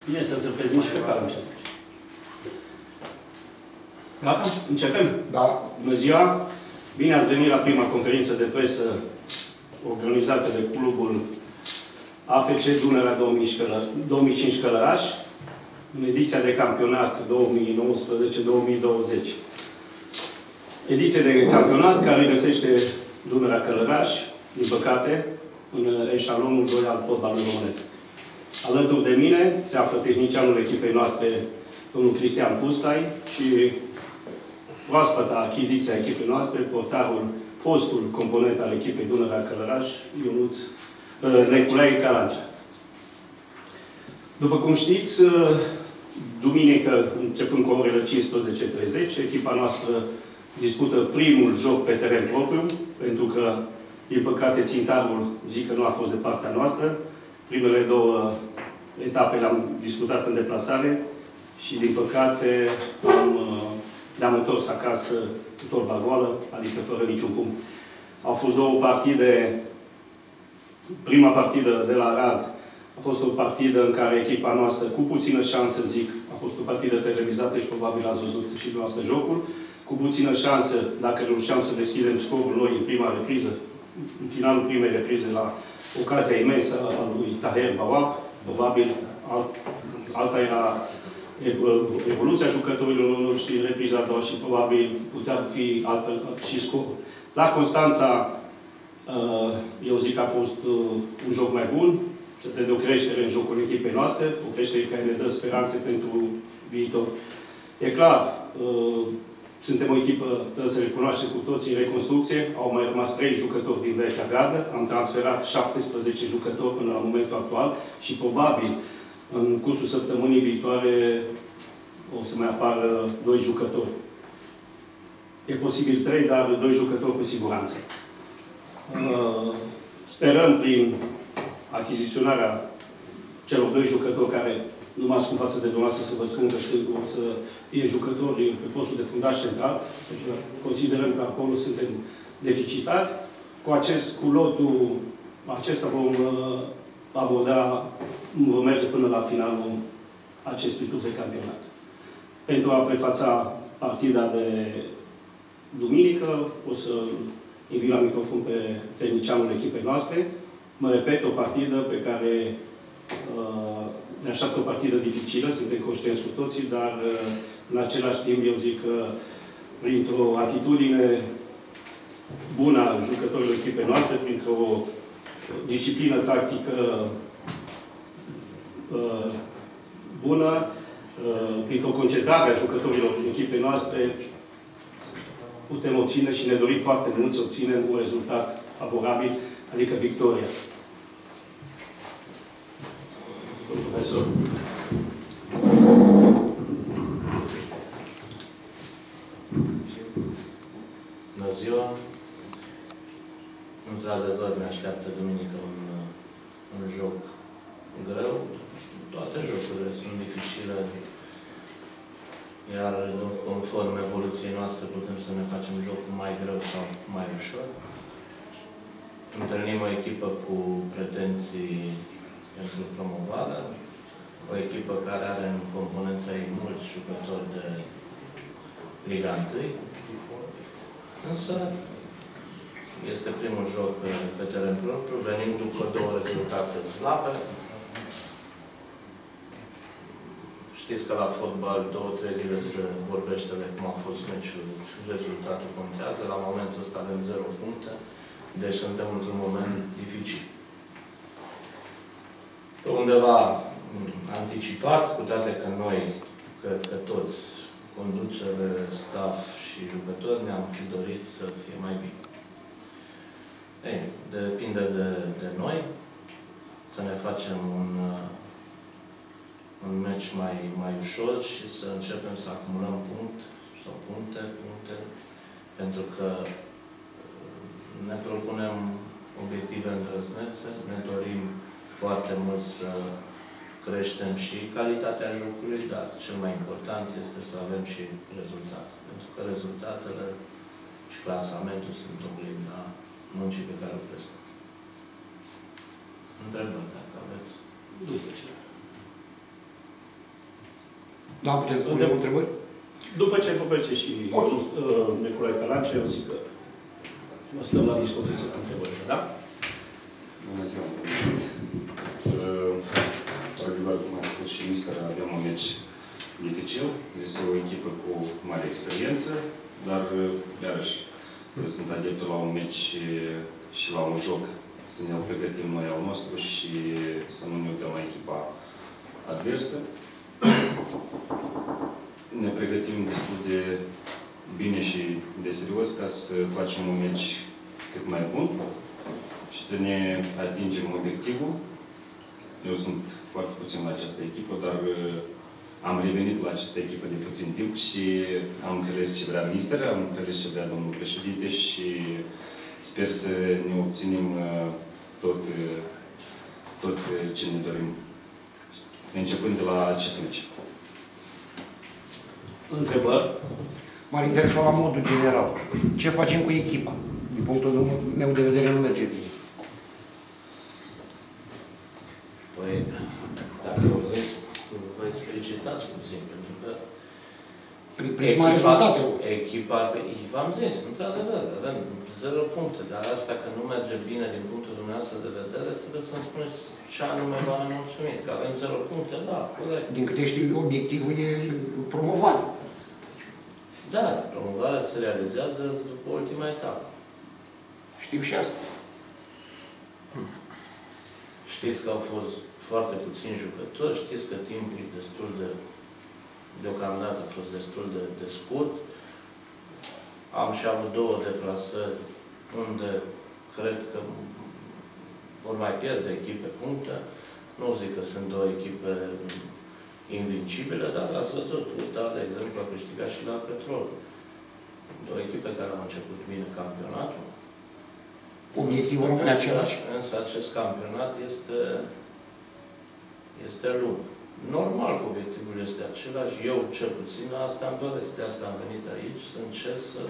Bine, să prezint și pe care încep. Gata? Începem? Da. Bună ziua! Bine ați venit la prima conferință de presă organizată de clubul AFC Dunărea 2005 Călăraș, în ediția de campionat 2019-2020. Ediție de campionat care găsește Dunărea Călăraș, din păcate, în eșalonul 2 al fotbalului românesc. Alături de mine se află tehnicianul echipei noastre, domnul Cristian Pustai, și proaspăta achiziția echipei noastre, portarul, fostul component al echipei Dunărea Călăraș, Ionuț Neculae Carancea. După cum știți, duminică, începând cu orele 15:30, echipa noastră dispută primul joc pe teren propriu, pentru că, din păcate, țintarul, zic că nu a fost de partea noastră. Primele două etape le-am discutat în deplasare și, din păcate, ne-am întors acasă cu torba goală, adică fără niciun punct. Au fost două partide. Prima partidă de la Arad a fost o partidă în care echipa noastră, cu puțină șansă, zic, a fost o partidă televizată și probabil ați văzut și dumneavoastră jocul, cu puțină șansă, dacă reușeam să deschidem scorul noi în prima repriză, în finalul primei reprize, la ocazia imensă a lui Taher Bawab, probabil alta era evoluția jucătorilor noștri în repriza a doua și probabil putea fi altă și scorul. La Constanța, eu zic că a fost un joc mai bun, se vede o creștere în jocul echipei noastre, o creștere care ne dă speranțe pentru viitor. E clar, suntem o echipă, trebuie să recunoaștem cu toții, în reconstrucție. Au mai rămas 3 jucători din vechea gardă. Am transferat 17 jucători până la momentul actual și probabil în cursul săptămânii viitoare o să mai apară 2 jucători. E posibil 3, dar 2 jucători cu siguranță. Sperăm prin achiziționarea celor 2 jucători care nu mă ascund față de dumneavoastră să vă spun că o să fie jucători pe postul de fundaș central. Deci considerăm că acolo suntem deficitari. Cu lotul acesta vom merge până la finalul acestui tur de campionat. Pentru a prefața partida de duminică, o să invit la microfon pe tehnicianul echipei noastre. Mă repet, o partidă pe care ne așteaptă o partidă dificilă, suntem conștienți cu toții, dar în același timp eu zic că printr-o atitudine bună a jucătorilor echipei noastre, printr-o disciplină tactică bună, printr-o concentrare a jucătorilor echipei noastre, putem obține și ne dorim foarte mult să obținem un rezultat favorabil, adică victoria. Profesor. Bună ziua! Într-adevăr, ne așteaptă duminică un joc greu. Toate jocurile sunt dificile. Iar, conform evoluției noastre, putem să ne facem jocul mai greu sau mai ușor. Întâlnim o echipă cu pretenții pentru promovare, o echipă care are în componența ei mulți jucători de Liga 1. Însă, este primul joc pe teren propriu, venind după 2 rezultate slabe. Știți că la fotbal 2-3 zile se vorbește de cum a fost meciul, rezultatul contează. La momentul ăsta avem 0 puncte, deci suntem într-un moment dificil. Pe undeva anticipat, cu toate că noi, cred că toți, conducere, staff și jucători, ne-am fi dorit să fie mai bine. Ei, depinde de noi să ne facem un meci mai ușor și să începem să acumulăm puncte, pentru că ne propunem obiective îndrăznețe, ne dorim foarte mult să creștem și calitatea jocului, dar cel mai important este să avem și rezultate. Pentru că rezultatele și clasamentul sunt oglinda muncii pe care o prestăm. Întrebări, dacă aveți. După ce. Da, puteți spune întrebări? După ce vorbește și Nicolae Calace, eu zic că mă stăm la dispoziție cu întrebările, da? Bună ziua! Într-adevăr, cum a spus și mister, avem un meci dificil. Este o echipă cu mare experiență, dar, iarăși, eu sunt adeptul la un meci și la un joc să ne-l pregătim noi al nostru și să nu ne uităm la echipa adversă. Ne pregătim destul de bine și de serios ca să facem un meci cât mai bun și să ne atingem obiectivul. Eu sunt foarte puțin la această echipă, dar am revenit la această echipă de puțin timp și am înțeles ce vrea minister, am înțeles ce vrea domnul președinte și sper să ne obținem tot ce ne dorim, începând de la acest meci. Întrebări? M-ar interesa la modul general. Ce facem cu echipa? Din punctul meu de vedere nu merge bine. Păi, dacă o vreți, vă explicitați puțin, pentru că Prin prisma rezultatelor. Echipa, v-am zis, într-adevăr, avem 0 puncte, dar asta că nu merge bine din punctul dumneavoastră de vedere, trebuie să-mi spuneți ce anume v-a nemulțumit. Că avem 0 puncte, da, corect. Din câte știu, obiectivul e promovare. Da, promovarea se realizează după ultima etapă. Știu și asta. Știți că au fost foarte puțini jucători, știți că timpul e destul de... Deocamdată a fost destul de scurt. Am și avut 2 deplasări unde cred că vor mai pierde echipe puncte. Nu zic că sunt 2 echipe invincibile, dar ați văzut, UTA, de exemplu, a câștigat și la Petrol. 2 echipe care au început bine campionatul. Obiectivul rămâne același. Însă acest campionat este lung. Normal că obiectivul este același. Eu, cel puțin, la asta îmi doresc. De asta am venit aici, să încerc să...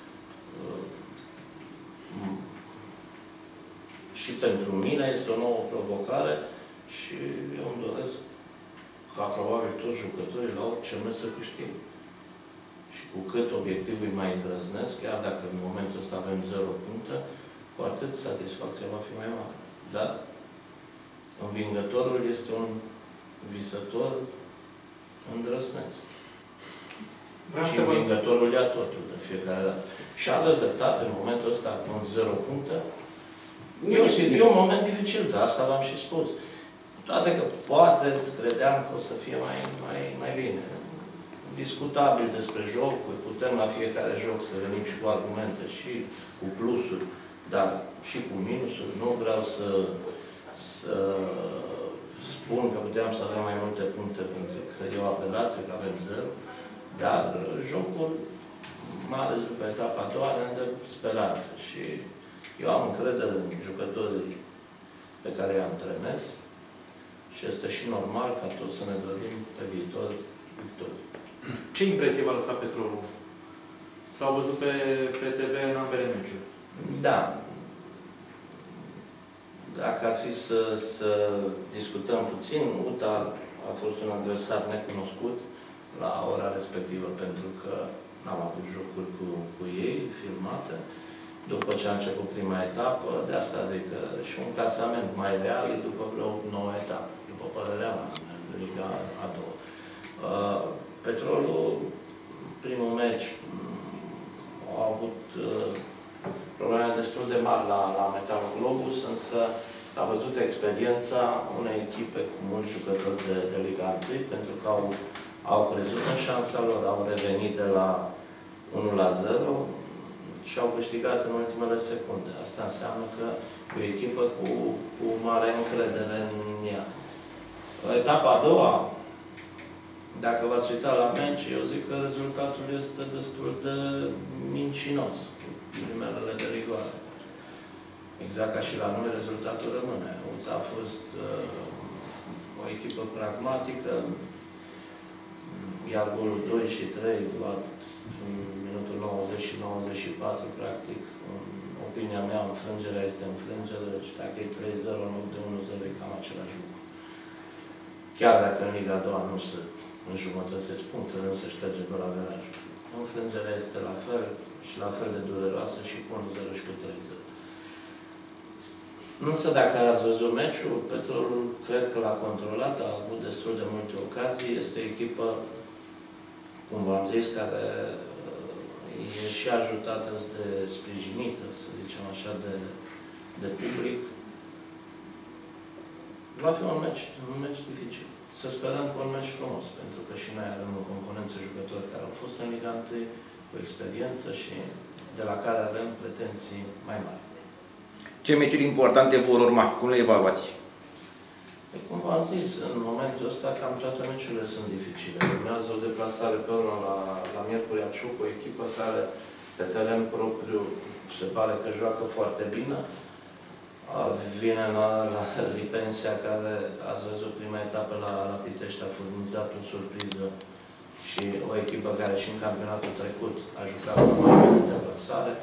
și pentru mine este o nouă provocare și eu îmi doresc ca probabil toți jucătorii la orice mers să câștigă. Și cu cât obiectivul e mai îndrăznesc, chiar dacă în momentul ăsta avem 0 puncte, cu atât satisfacția va fi mai mare. Dar învingătorul este un visător îndrăzneț. Și învingătorul ia totul de fiecare dată. Și aveți dreptate în momentul ăsta, cu 0 puncte. E un moment dificil, dar asta v-am și spus. Toate că poate credeam că o să fie mai bine. Discutabil despre jocuri, putem la fiecare joc să venim și cu argumente și cu plusuri, dar și cu minusuri. Nu vreau să spun că puteam să avem mai multe puncte, pentru că e o apelație, că avem 0, dar jocul, mai ales după etapa a doua, ne dă speranță. Și eu am încredere în jucătorii pe care îi antrenez și este și normal ca toți să ne dorim pe viitor victorii. Ce impresie v-a lăsat Petrolul? S-au văzut pe TV în ambele meciuri. Da. Dacă ar fi să discutăm puțin, UTA a fost un adversar necunoscut la ora respectivă, pentru că n-am avut jocuri cu ei filmate. După ce a început prima etapă, de asta adică și un clasament mai real după vreo 9 etape, după părerea mea, în Liga a doua. Petrolul, primul meci, a avut probleme destul de mari la Metal Globus, însă a văzut experiența unei echipe cu mulți jucători de Liga 1, pentru că au crezut în șansa lor, au revenit de la 1-0 și au câștigat în ultimele secunde. Asta înseamnă că e o echipă cu mare încredere în ea. Etapa a doua, dacă v-ați uitat la meci, eu zic că rezultatul este destul de mincinos, cu ghilimelele de rigoare. Exact ca și la noi, rezultatul rămâne. UTA a fost o echipă pragmatică, iar golul 2 și 3, luat în minutul 90 și 94, practic, în opinia mea, înfrângerea este înfrângere, și dacă e 3-0 în loc de 1-0, e cam același lucru. Chiar dacă în Liga a doua nu se înjumătățesc punctele, nu se șterge doar averajul. Înfrângerea este la fel și la fel de dureroasă și cu 1-0 și cu 3-0. Însă dacă ați văzut meciul, Petrolul cred că l-a controlat, a avut destul de multe ocazii, este o echipă, cum v-am zis, care e și ajutată de sprijinită, să zicem așa, de public. Va fi un meci dificil. Să sperăm că un meci frumos, pentru că și noi avem o componență jucători care au fost în Liga 1, cu experiență și de la care avem pretenții mai mari. Ce meciuri importante vor urma? Cum le evaluați? Cum v-am zis, în momentul ăsta cam toate meciurile sunt dificile. Urmează o deplasare pe urmă la Miercurea Ciuc, o echipă care pe teren propriu se pare că joacă foarte bine. Vine la Lipensia, care ați văzut prima etapă la Pitești, a furnizat o surpriză și o echipă care și în campionatul trecut a jucat cu mai bine de deplasare.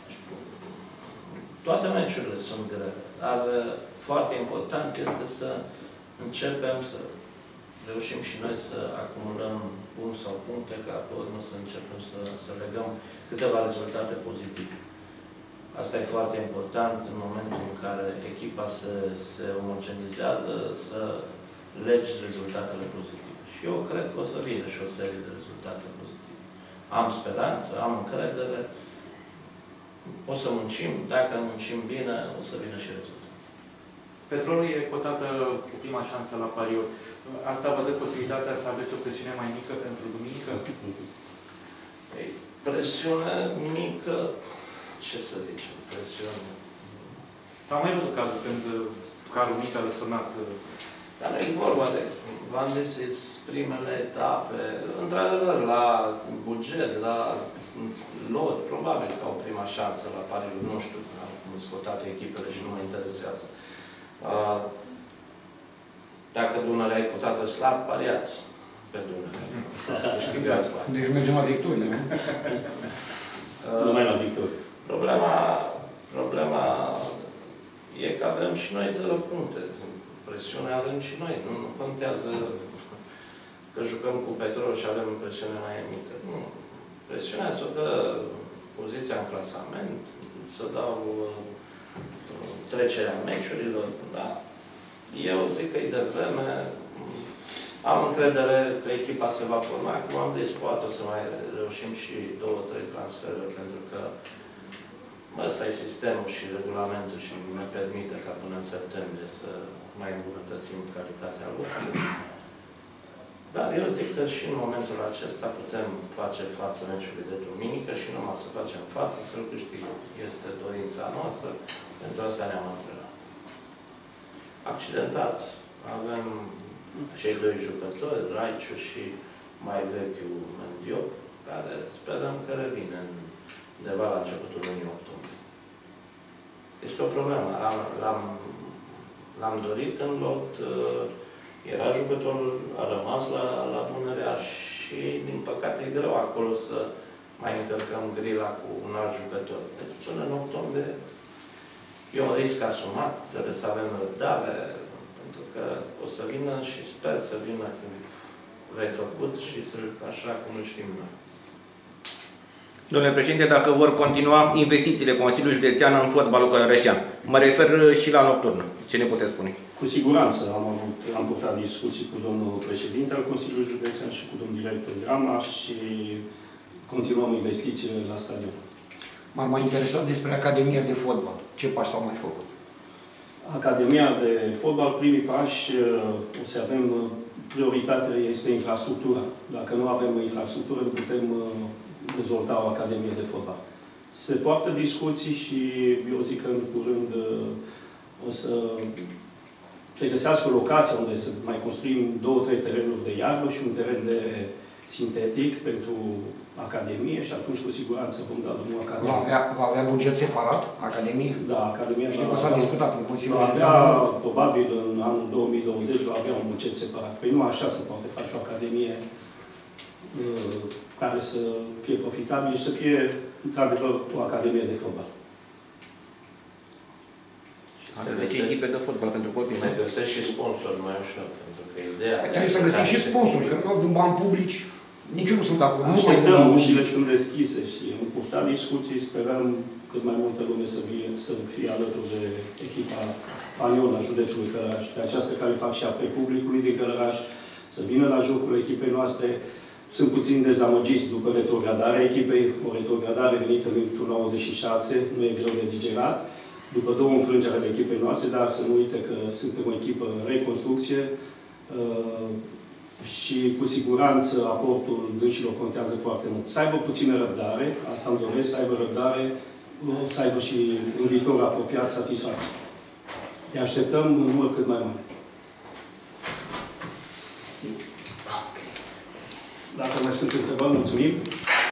Toate meciurile sunt grele, dar foarte important este să începem să reușim și noi să acumulăm punct sau puncte, ca pe urmă să începem să legăm câteva rezultate pozitive. Asta e foarte important în momentul în care echipa se omogenizează, să legi rezultatele pozitive. Și eu cred că o să vină și o serie de rezultate pozitive. Am speranță, am încredere, o să muncim, dacă muncim bine, o să vină și rezultate. Petrolul e cotată cu prima șansă la pariuri. Asta vă dă posibilitatea să aveți o presiune mai mică pentru duminică? Presiune mică, ce să zicem, presiune. S-a mai văzut cazul când carul mic a răsturnat. Dar nu e vorba de, v-am zis, primele etape. Într-adevăr, la buget, la lot, probabil că au prima șansă la pariuri, nu știu, cum sunt cotate echipele și nu mă interesează. Dacă Dunărea e cotată slab, pariați pe Dunărea. Câștigați bani. Deci mergem la victorie, nu? Numai la victorie. Problema e că avem și noi 0 puncte. Presiune avem și noi. Nu contează că jucăm cu Petrol și avem presiune mai mică. Nu. Presiunea ți-o dă poziția în clasament, să dau trecerea meciurilor. Da. Eu zic că e devreme. Am încredere că echipa se va forma. Cum am zis, poate o să mai reușim și 2-3 transferuri, pentru că ăsta e sistemul și regulamentul și ne permite ca până în septembrie să mai îmbunătățim calitatea lucrurilor. Dar eu zic că și în momentul acesta putem face față meciului de duminică și numai să facem față, să-l câștigăm. Este dorința noastră, pentru asta ne-am antrenat. Accidentați. Avem cei 2 jucători, Raiciu și mai vechiul Mendiop, care sperăm că revine undeva la începutul lunii octombrie. Este o problemă. L-am dorit în lot, era jucătorul, a rămas la Dunărea și, din păcate, e greu acolo să mai încărcăm grila cu un alt jucător. Deci, până în octombrie, e un risc asumat, trebuie să avem răbdare, pentru că o să vină și sper să vină refăcut și așa cum îl știm noi. Domnule președinte, dacă vor continua investițiile Consiliului Județean în fotbalul călăreșean, mă refer și la nocturnă. Ce ne puteți spune? Cu siguranță am purtat discuții cu domnul președinte al Consiliului Județean și cu domnul director Drama și continuăm investițiile la stadion. M-ar mai interesat despre Academia de Fotbal. Ce pași s-au mai făcut? Academia de fotbal, primii pași, o să avem, prioritatea este infrastructura. Dacă nu avem infrastructură, nu putem dezvolta o Academie de fotbal. Se poartă discuții și eu zic că în curând o să se găsească o locație unde să mai construim 2-3 terenuri de iarbă și un teren de sintetic pentru Academie și atunci cu siguranță vom da drumul Academiei. Va avea buget separat, Academie? Da, Academia Știu că s-a discutat în Consiliul Județean. Probabil în anul 2020 va avea un buget separat. Păi nu așa se poate face o Academie care să fie profitabil și să fie, într-adevăr, o Academie de fotbal. Și Are 10 echipe de fotbal pentru copii. Se găsesc și sponsori mai ușor, pentru că ideea... Trebuie să găsim și sponsori, că nu din bani publici, nici eu nu sunt de acord. Așteptăm, ușile sunt deschise și am purtat discuții, sperăm cât mai multă lume să fie alături de echipa Fanion a județului Călăraș, pe această care fac și apel publicului din Călăraș, să vină la jocul echipei noastre. Sunt puțin dezamăgiți după retrogradarea echipei, o retrogradare venită în minutul 96, nu e greu de digerat, după 2 înfrângeri ale echipei noastre, dar să nu uite că suntem o echipă în reconstrucție și cu siguranță aportul dânșilor contează foarte mult. Să aibă puțină răbdare, asta îmi doresc, să aibă răbdare, să aibă și în viitor apropiat satisfacție. Ne așteptăm în număr cât mai mare. Dacă mai sunt întrebări, mulțumim.